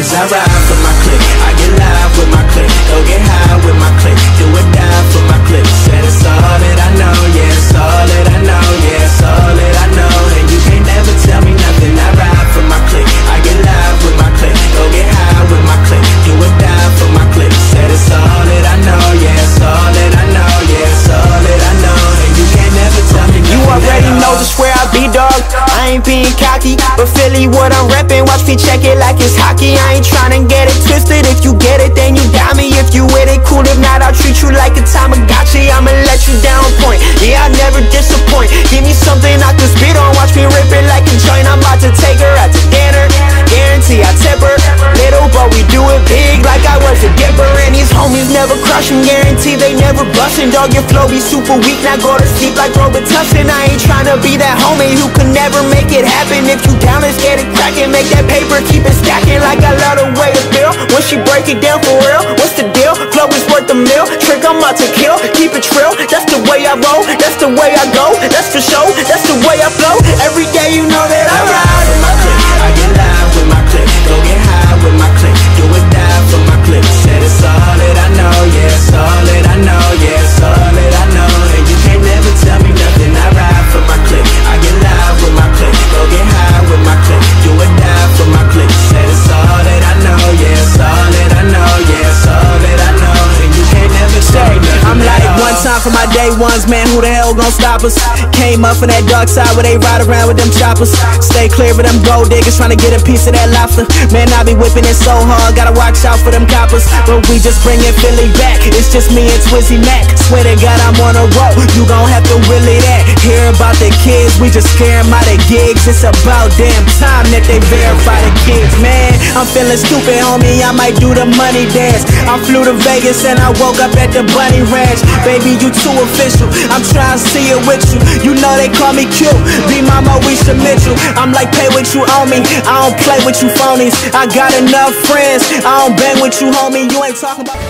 Cause I ride for my clique, I get live with my clique, go get high with my clique, do or die for my clique. Said it's all that I know, yeah, it's all that I know, yeah, it's all that I know. And you can't never tell me nothing. I ride for my clique, I get live with my clique, go get high with my clique, do or die for my clique. Said it's all that I know, yeah, it's all that I know, yeah, it's all that I know. And you can't never tell me nothing. You already know just where I be, dog. I ain't being cocky, but Philly what I'm reppin'. Watch me check it like it's hockey. I ain't tryna get it twisted. If you get it, then you got me. If you with it, cool. If not, I'll treat you like a Tamagotchi. I'ma let you down point. Yeah, I never disappoint. Give me something I can spit on. Watch me rip it like a joint. I'm about to take her out to dinner. Guarantee I tip her. Little, but we do it big like I was a dipper. And these homies never crushing. Guarantee they never bustin'. Dog, your flow be super weak. Now go to sleep like Robitussin. I ain't tryna be that homie who could never make it happen. If you down, let's get it crackin'. Make that paper, keep it stacking like I love the way it feel. When she break it down for real, what's the deal? Flow is worth a meal. Trick, I'm out to kill. Keep it trill. That's the way I roll. That's the way I go. That's for show. That's the way I flow. Every day you know that I ride with my clique. I get live with my clique, go get high with my clique, do or die for my clique. Said it's all that I know, yeah, it's all that I know, yeah, it's all that I know. And you can't never tell me nothing. I ride for my clique, I get live with my clique, go get high with my clique, do or die for my clique. Said it's all that I know, yeah, it's all that I know, yeah, it's all that I know. And you can't never tell me nothing. I'm like one time for my day ones, man, who the hell gon' stop us? Came up from that dark side where they ride around with them choppers. Stay clear of them gold diggers trying to get a piece of that lobster. Man, I be whipping it so hard, gotta watch out for them coppers. But we just bringin' Philly back, it's just me and Twizzy Mac. Swear to God I'm on a roll, you gon' have to willy that. Hear about the kids, we just scare 'em out of gigs. It's about damn time that they verify the kids, man. I'm feeling stupid, homie, I might do the money dance. I flew to Vegas and I woke up at the Bunny Ranch. Baby, you too official, I'm trying to see it with you. You know they call me cute, be Mama Wisha Mitchell. I'm like, pay what you owe me, I don't play with you phonies. I got enough friends, I don't bang with you, homie. You ain't talking about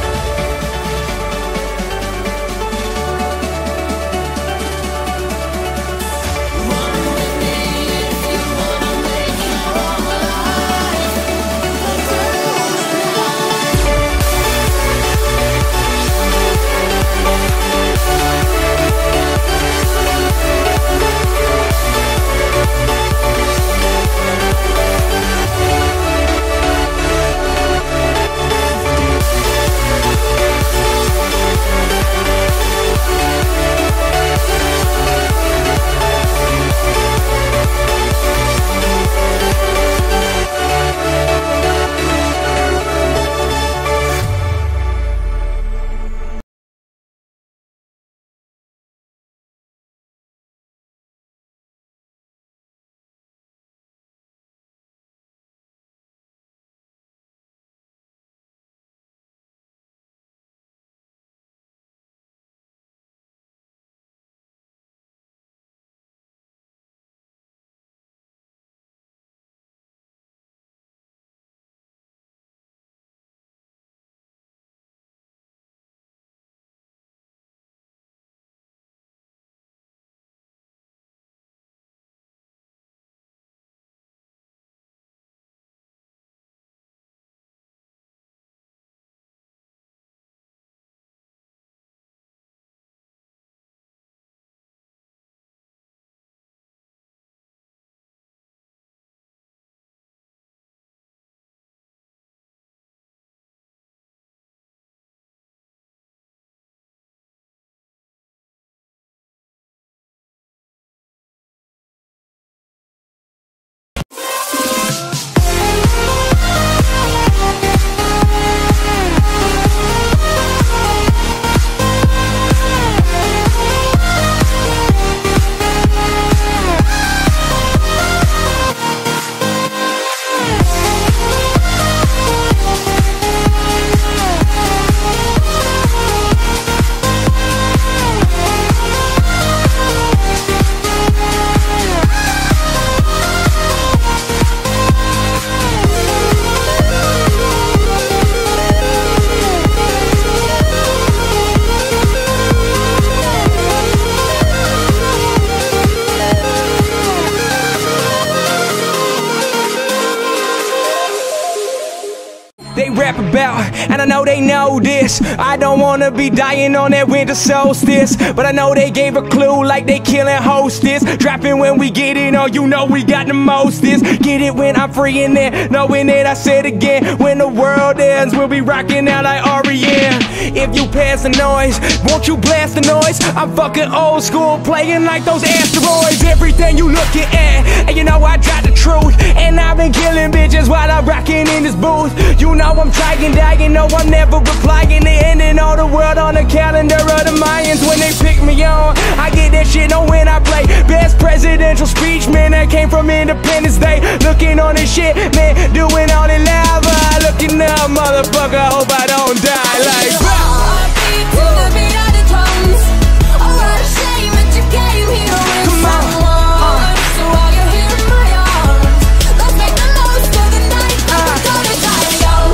rap about, and I know they know this. I don't wanna be dying on that winter solstice, but I know they gave a clue like they killing hostess. Dropping when we get it on, you know we got the mostest. Get it when I'm free in there, knowing that I said again. When the world ends, we'll be rocking out like R.E.M. If you pass the noise, won't you blast the noise? I'm fucking old school, playing like those asteroids. Everything you looking at, and you know I got the truth. And I've been killing bitches while I'm rocking in this booth. You know I'm trying, dying, no I'm never replying. They ending all the world on the calendar of the Mayans. When they pick me on, I get that shit on when I play. Best presidential speech, man, that came from Independence Day. Looking on this shit, man, doing all the lava. Looking up, motherfucker, hope I don't die like heartbeat to the beat of the drums. Oh, what a shame that you came here with someone. So while you're here in my arms, let's make the most of the night. Like we're gonna die young.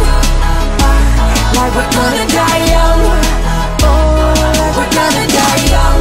Like we're gonna die young. Oh, like we're gonna die young.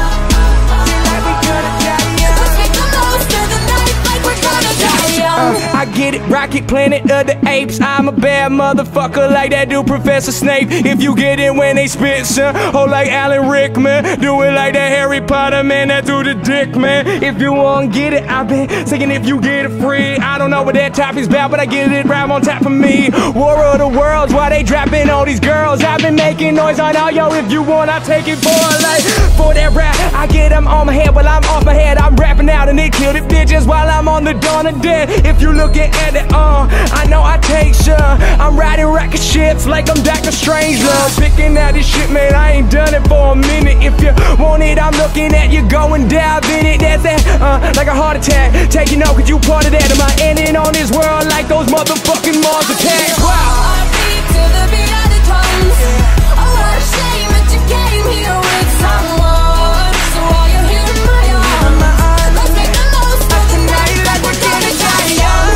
Like we're gonna die young. Let's make the most of the night. Like we're gonna die young. I get it, Rocket Planet of the Apes. I'm a bad motherfucker like that dude Professor Snape. If you get it when they spit, son, oh like Alan Rickman. Do it like that Harry Potter, man, that through the dick, man. If you won't get it, I've been saying if you get it free. I don't know what that topic's about, but I get it right on top of me. War of the Worlds, why they dropping all these girls? I've been making noise on all, yo, if you want, I take it for a life. For that rap, I get them on my head, while I'm off my head. I'm rapping out and they kill the bitches while I'm on the dawn of dead. If you looking at it, I know I take some. I'm riding rocket ships like I'm Dr. Strangelove. Picking out this shit, man, I ain't done it for a minute. If you want it, I'm looking at you, go and dive in it. That's that, like a heart attack. Taking over, cause you part of that. Am I ending on this world like those motherfucking Mars attacks? Wow. Heartbeat to the beat of the drums. Oh, what a shame that you came here with someone. So while you're here in my arms, let's make the most of the night. Like we're gonna die young.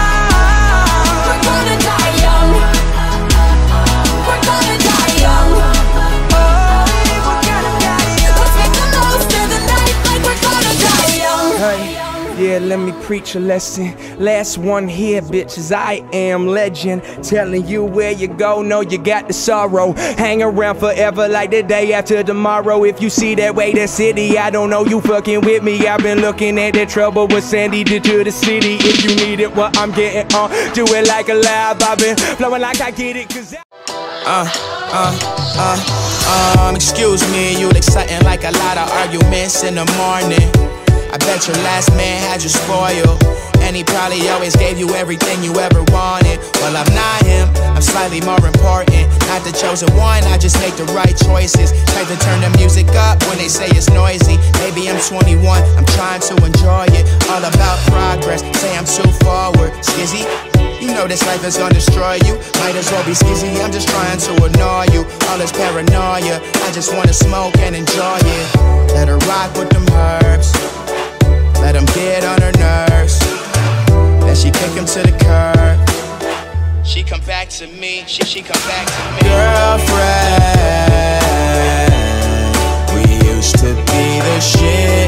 We're gonna die young. We're gonna die young. Let's make the most of the night. Like we're gonna die young. Yeah, let me preach a lesson. Last one here, bitches, I am legend. Telling you where you go, know you got the sorrow. Hang around forever like the day after tomorrow. If you see that way, that city, I don't know you fucking with me. I've been looking at that trouble what Sandy did to the city. If you need it, what I'm getting on, do it like a lab. I've been flowing like I get it, cause excuse me, you exciting like a lot of arguments in the morning. I bet your last man had you spoiled, and he probably always gave you everything you ever wanted. Well, I'm not him, I'm slightly more important. Not the chosen one, I just make the right choices. Try to turn the music up when they say it's noisy. Maybe I'm 21, I'm trying to enjoy it. All about progress, say I'm too forward. Skizzy, you know this life is gonna destroy you. Might as well be skizzy, I'm just trying to annoy you. All this paranoia, I just wanna smoke and enjoy it. Let her rock with them herbs, let him get on her nerves. Then she kick him to the curb. She come back to me, she come back to me. Girlfriend, we used to be the shit.